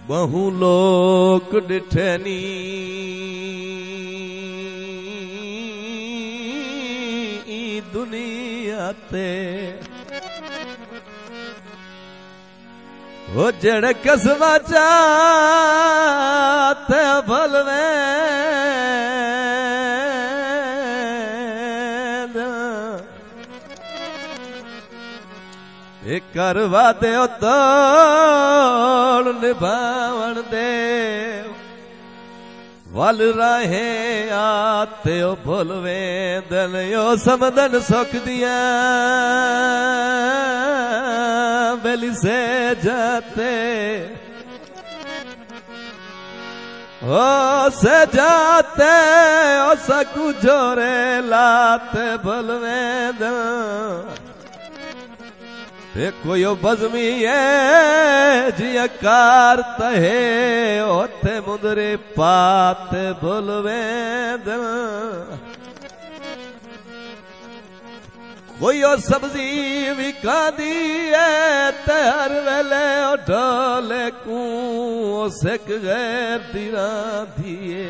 बहु लोक डिठनी दुनिया ते वो जड़ कसमा चाहते भलवे करवा दे तोड़ निभावन दे वल राहे आते ओ भुलवे दन यो समदन सुख दिया बेली से जाते ओ से जाते ओ सकू जोरे लाते भुलवे दन कोई बज़मी है जिया कार तहे ओते मुंदरे पात भुलवेंद कोई सब्जी विकांदी है ते हर वेले ढोले को सिक गैर दिरा दिए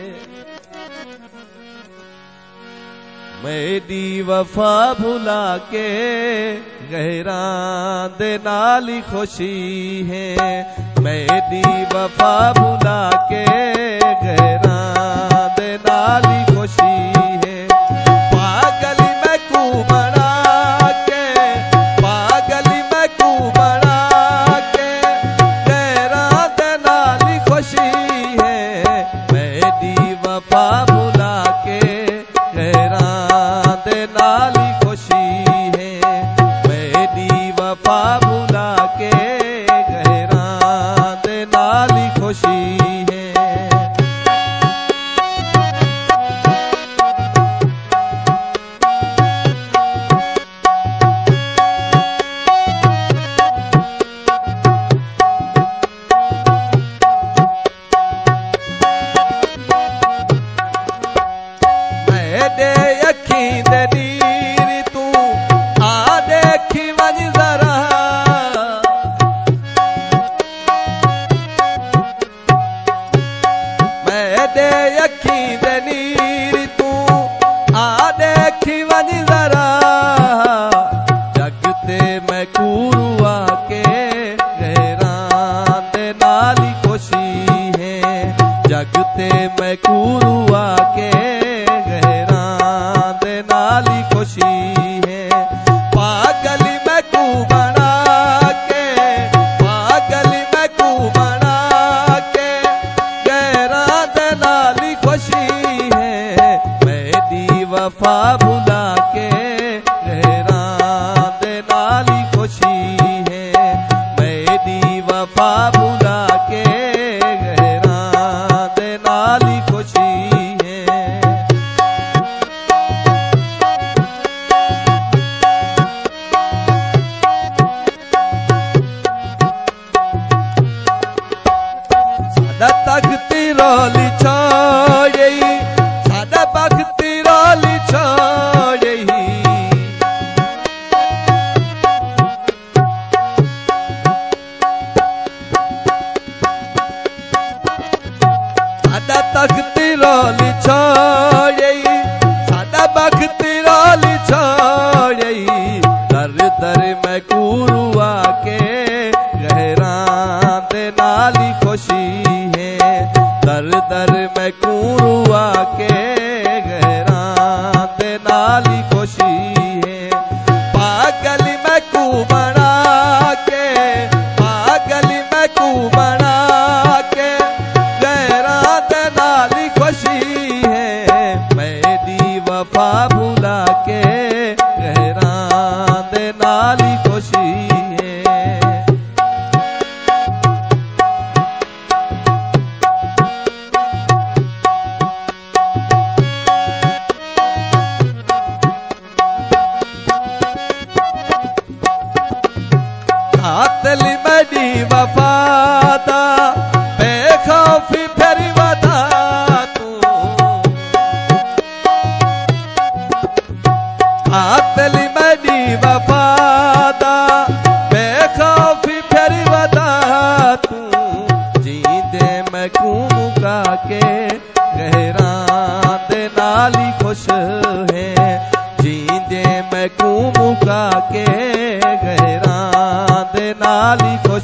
मेरी वफा भुला के गहरा दे नाली खुशी है मेरी वफा भुला के गहरा दे नाली खुशी है पागली मैं कू बना के पागली मैं कू बना के गहरा दे नाली खुशी है मेरी वफा भुला के गहरा नाली खुशी है मेरी वफा भुला के गहरा दे नाली खुशी है मेरे अखी दे नीर तू आ देखी वज जरा मेरे अखी दे नीर तू आ देखी वज जरा जगते मैं कूरुआ के गहरा दे नाली खुशी है जगते मैं कूरुआ के नाली खुशी है पागली मैं कू बना के पागली मैं कू बना के गहरा दे नाली खुशी है मेरी वफा भुला के गहरा दे नाली खुशी है मेरी वफा भुला के गहरा दे नाली खुशी है तख्ती रोली छोड़ी सादा बख्ती रोली छोड़ी सादा तख्ती रोली छोड़ी सादा बख्ती रोली छोड़ी दर दर मैं कूरुआ के गहरा दे नाली खुशी दर दर मैं कूरुआ के गहरा दे नाली खुशी है पागली मैं कू बना के पागली मैं कू बना के गहरा दे नाली खुशी है मेरी वफा भुला के गहरा दे नाली खुशी है हाथली मेरी वफादा बेखौफी फेरी वदा तू हाथली मेरी वफादा बेखौफी फेरी वदा तू जींद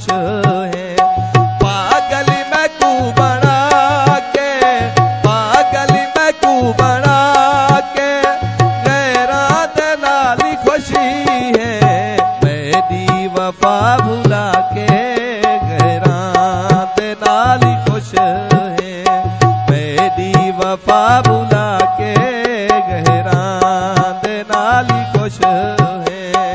खुश है। पागल मैं को बना के, पागल मैं को बना के गैरा दे नाली खुशी है। मेरी वफा भुला के गैरा दे नाली खुश है। मेरी वफा भुला के गहरा दे नाली खुश है।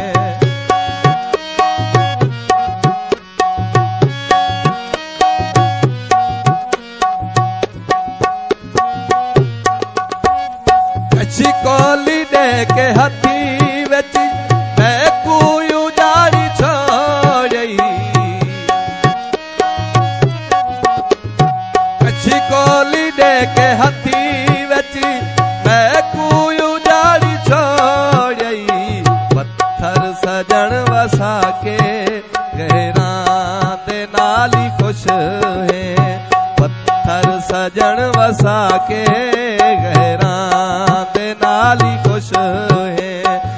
कच्ची कोली दे के हथी विच मैं को उजाड़ी छोड़ी। कच्ची कोली दे के हथी विच मैं को उजाड़ी छोड़ी। पत्थर सजन वसा के गहरा दे नाली खुश है। पत्थर सजन वसा के गहरा दे नाली खुश है।